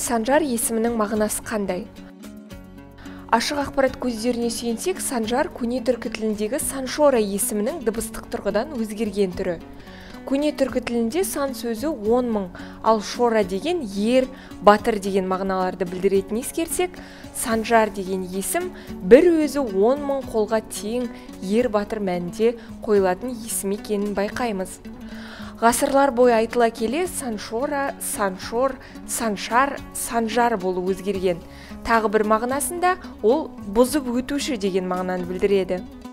Санжар есімінің мағынасы қандай? Ашық ақпарат көздеріне сүйенсек, Санжар көне түркі тіліндегі Саншора есімінің дыбыстық тұрғыдан өзгерген түрі. Көне түркі тілінде сан сөзі 10 мың, ал шора деген ер, батыр деген мағыналарды білдіретін ескерсек, Санжар деген есім бір өзі 10 мың қолға тең ер батыр мәнінде қойылатын есім екенін байқаймыз. Ғасырлар бойы айтыла келе Саншора, Саншор, Саншар, Санжар болып өзгерген. Тағы бір мағынасында ол бұзып өтуші деген мағынаны білдіреді.